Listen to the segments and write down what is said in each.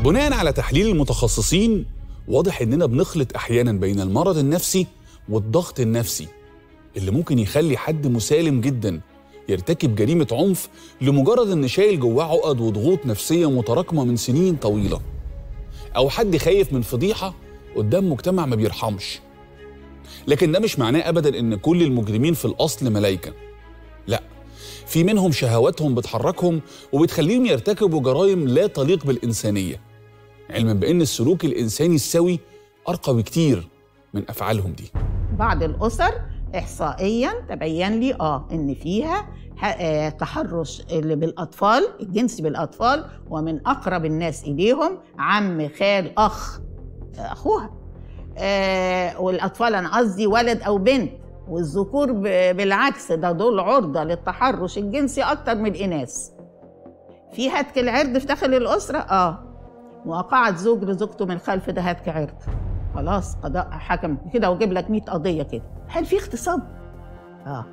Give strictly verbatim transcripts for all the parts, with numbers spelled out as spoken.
بناء على تحليل المتخصصين واضح إننا بنخلط أحياناً بين المرض النفسي والضغط النفسي اللي ممكن يخلي حد مسالم جداً يرتكب جريمة عنف لمجرد إن شايل جواه عقد وضغوط نفسية متراكمة من سنين طويلة، أو حد خايف من فضيحة قدام مجتمع ما بيرحمش. لكن ده مش معناه أبداً إن كل المجرمين في الأصل ملايكة. لا، في منهم شهواتهم بتحركهم وبتخليهم يرتكبوا جرائم لا تليق بالإنسانية، علما بأن السلوك الإنساني السوي أرقى بكتير من أفعالهم دي. بعض الأسر إحصائياً تبين لي آه إن فيها آه تحرش اللي بالأطفال، الجنس بالأطفال، ومن أقرب الناس إليهم عم، خال، أخ، آه أخوها. آه والأطفال أنا قصدي ولد أو بنت، والذكور بالعكس ده دول عرضة للتحرش الجنسي أكتر من الإناث. في هتك العرض في داخل الأسرة، آه مواقعة زوج لزوجته من خلف، ده هتك عرض، خلاص قضاء حكم كده وجيب لك مئة قضية كده. هل في اغتصاب؟ آه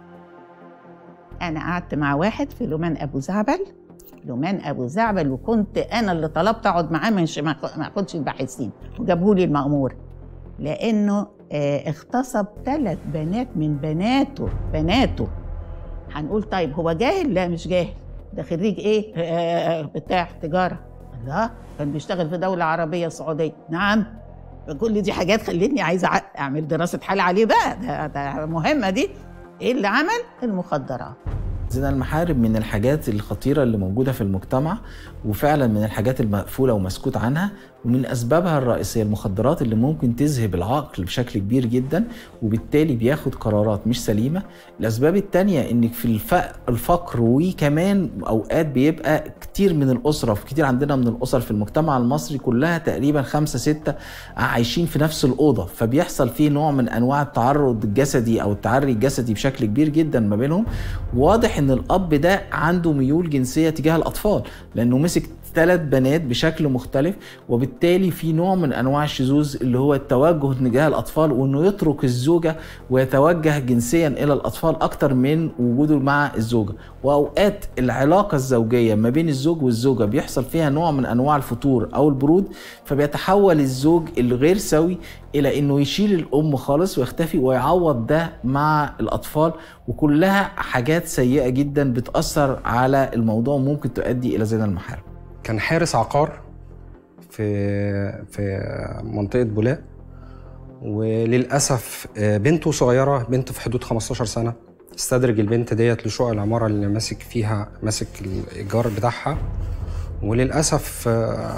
أنا قعدت مع واحد في لومان أبو زعبل، لومان أبو زعبل، وكنت أنا اللي طلبت أقعد معاه مش ما أخدش الباحثين، وجابوا لي المأمور، لأنه اه اغتصب ثلاث بنات من بناته بناته هنقول طيب هو جاهل؟ لا مش جاهل، ده خريج إيه؟ اه بتاع تجارة. الله، كان بيشتغل في دولة عربية سعودية. نعم، كل دي حاجات خلتني عايزة أعمل دراسة حال عليه بقى، ده, ده مهمة دي. إيه اللي عمل؟ المخدرات. زنا المحارم من الحاجات الخطيرة اللي موجودة في المجتمع، وفعلا من الحاجات المقفولة ومسكوت عنها، ومن أسبابها الرئيسية المخدرات اللي ممكن تذهب العقل بشكل كبير جدا، وبالتالي بياخد قرارات مش سليمة. الأسباب التانية إنك في الفقر، وكمان أوقات بيبقى كتير من الأسرة، في كتير عندنا من الأسر في المجتمع المصري كلها تقريبا خمسة ستة عايشين في نفس الأوضة، فبيحصل فيه نوع من أنواع التعرض الجسدي أو التعري الجسدي بشكل كبير جدا ما بينهم. واضح إن الأب ده عنده ميول جنسية تجاه الأطفال، لأنه مسك ثلاث بنات بشكل مختلف، وبالتالي في نوع من انواع الشذوذ اللي هو التوجه تجاه الاطفال، وانه يترك الزوجه ويتوجه جنسيا الى الاطفال اكتر من وجوده مع الزوجه. واوقات العلاقه الزوجيه ما بين الزوج والزوجه بيحصل فيها نوع من انواع الفتور او البرود، فبيتحول الزوج الغير سوي الى انه يشيل الام خالص ويختفي ويعوض ده مع الاطفال، وكلها حاجات سيئه جدا بتاثر على الموضوع وممكن تؤدي الى زنا المحارم. كان حارس عقار في في منطقة بولاق، وللأسف بنته صغيرة، بنت في حدود خمستاشر سنة، استدرج البنت ديت لشقق العمارة اللي ماسك فيها، ماسك الإيجار بتاعها، وللأسف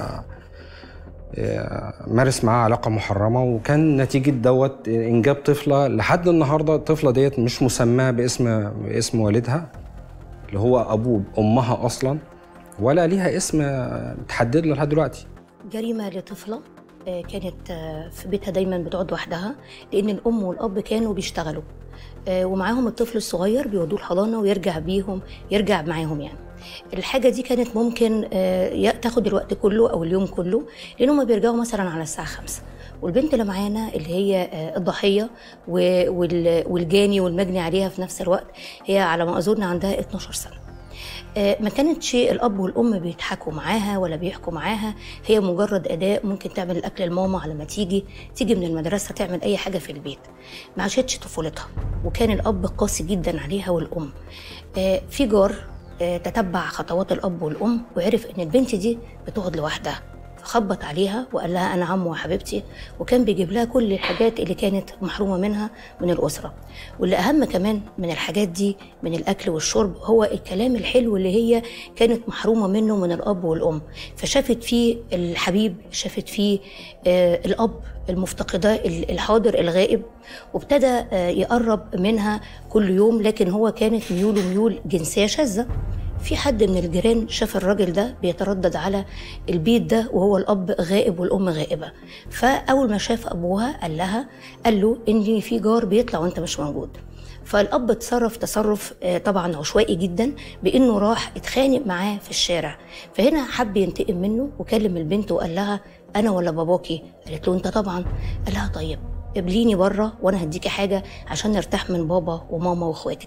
مارس معاها علاقة محرمة، وكان نتيجة دوت إنجاب طفلة. لحد النهاردة الطفلة ديت مش مسماة باسم باسم والدها اللي هو أبوه أمها أصلاً، ولا ليها اسم متحدد له لحد دلوقتي. جريمة لطفلة كانت في بيتها دايما بتقعد وحدها، لأن الأم والأب كانوا بيشتغلوا ومعاهم الطفل الصغير بيودوه الحضانة ويرجع بيهم، يرجع معاهم يعني. الحاجة دي كانت ممكن تاخد الوقت كله أو اليوم كله، لأنهم بيرجعوا مثلا على الساعة خمسة، والبنت اللي معانا اللي هي الضحية والجاني والمجني عليها في نفس الوقت هي على ما أظن عندها اتناشر سنة. ما كانتش الأب والأم بيضحكوا معاها ولا بيحكوا معاها، هي مجرد أداة، ممكن تعمل الأكل لماما على ما تيجي تيجي من المدرسة تعمل أي حاجة في البيت. ما عاشتش طفولتها، وكان الأب قاسي جدا عليها والأم. في جار تتبع خطوات الأب والأم وعرف إن البنت دي بتقعد لوحدها، فخبط عليها وقال لها أنا عمو وحبيبتي، وكان بيجيب لها كل الحاجات اللي كانت محرومة منها من الأسرة. واللي أهم كمان من الحاجات دي من الأكل والشرب هو الكلام الحلو اللي هي كانت محرومة منه من الأب والأم. فشافت فيه الحبيب، شافت فيه آه الأب المفتقدة الحاضر الغائب، وابتدى آه يقرب منها كل يوم، لكن هو كانت ميوله ميول جنسية شاذة. في حد من الجيران شاف الراجل ده بيتردد على البيت ده وهو الأب غائب والأم غائبة، فأول ما شاف أبوها قال لها، قال له إن في جار بيطلع وأنت مش موجود. فالأب اتصرف تصرف طبعا عشوائي جدا، بإنه راح اتخانق معاه في الشارع. فهنا حب ينتقم منه وكلم البنت وقال لها أنا ولا باباكي؟ قالت له أنت طبعا. قال لها طيب قبليني بره وأنا هديكي حاجة عشان نرتاح من بابا وماما وإخواتك.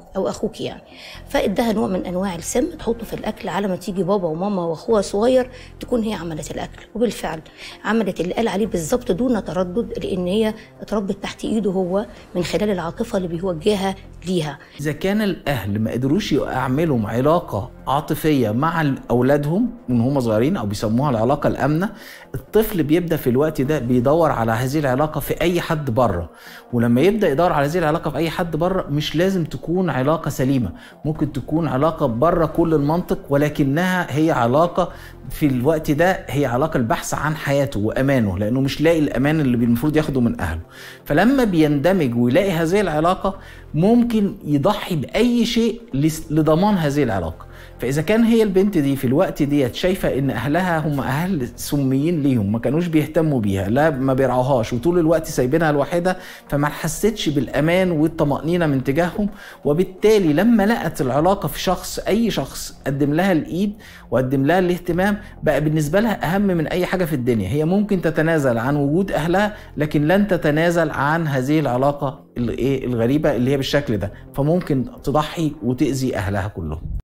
او اخوك يعني. فادها نوع من انواع السم تحطه في الاكل على ما تيجي بابا وماما واخوها صغير تكون هي عملت الاكل. وبالفعل عملت اللي قال عليه بالظبط دون تردد، لان هي اتربت تحت ايده هو من خلال العاطفه اللي بيوجهها ليها. اذا كان الاهل ما قدروش يعملوا علاقه عاطفيه مع اولادهم من هم صغيرين او بيسموها العلاقه الامنه، الطفل بيبدا في الوقت ده بيدور على هذه العلاقه في اي حد بره. ولما يبدا يدور على هذه العلاقه في اي حد بره مش لازم تكون علاقه سليمه، ممكن تكون علاقه بره كل المنطق، ولكنها هي علاقه في الوقت ده هي علاقه البحث عن حياته وامانه، لانه مش لاقي الامان اللي المفروض ياخده من اهله. فلما بيندمج ويلاقي هذه العلاقه ممكن يضحي باي شيء لضمان هذه العلاقه. فاذا كان هي البنت دي في الوقت ديت شايفه ان اهلها هم اهل سميين ليهم، ما كانوش بيهتموا بيها، لا ما بيرعوهاش، وطول الوقت سايبينها لوحدها، فما حسيتش بالامان والطمانينه من تجاههم. وبالتالي لما لقت العلاقه في شخص، اي شخص قدم لها الايد وقدم لها الاهتمام، بقى بالنسبه لها اهم من اي حاجه في الدنيا. هي ممكن تتنازل عن وجود اهلها لكن لن تتنازل عن هذه العلاقه الغريبه اللي هي بالشكل ده، فممكن تضحي وتأذي اهلها كلهم.